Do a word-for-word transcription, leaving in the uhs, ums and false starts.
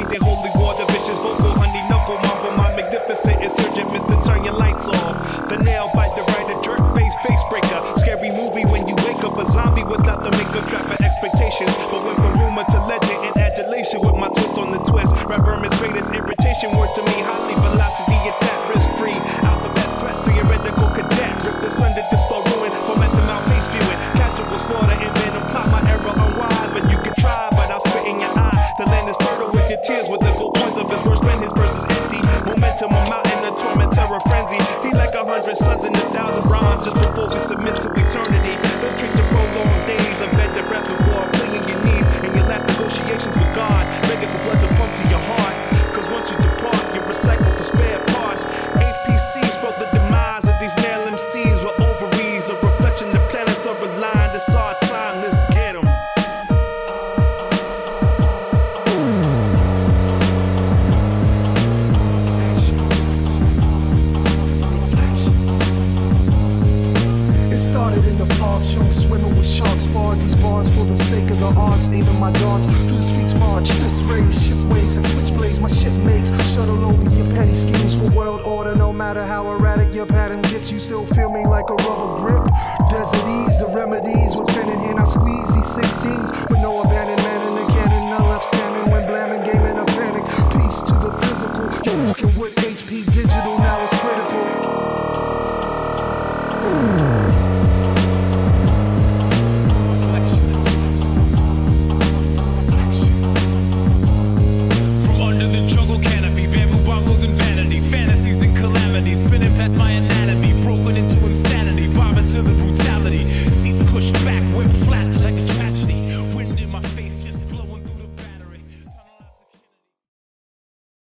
they holy war, the vicious vocal, honey knuckle, mumble, my magnificent insurgent, Mister Turn your lights off. The nail bite, the right, a jerk face, face breaker. Scary movie when you wake up a zombie without the makeup, trapping expectations. But went from rumor to legend and adulation with my twist on the twist. Rap vermin's greatest irritation, word to me, highly velocity attack, risk free. Alphabet threat, theoretical cadet. Rip the thunder, dispel ruin, format the mouth, face spewing. Casual slaughter and venom, plot my error unwide. But you can try, but I'll spit in your eye. The land is fertile with your tears, with the gold coins of his words, when his verse is empty. Momentum, a mountain, a torment, terror, frenzy. He like a hundred suns and a thousand bronze just before we submit to eternity. Let's treat the prolonged days of bed to breath before clinging your knees and your last negotiations with God. Begging for blood to pump to your heart. Cause once you depart, you recycle for spare parts. A P Cs broke the demise of these male M Cs with ovaries. A reflection, the planets are aligned. It's our time, let's get 'em. Started in the parks, young swimming with sharks, barred these bars for the sake of the arts, aiming my darts through the streets march, this race, shift ways like switchblades, my shipmates shuttle over your petty schemes for world order. No matter how erratic your pattern gets, you still feel me like a rubber grip. Desert ease, the remedies with pen in hand, I squeeze these sixteens with no abandonment in the cannon, none left standing when blamming game in a panic. Peace to the physical, you're working with H P digital now.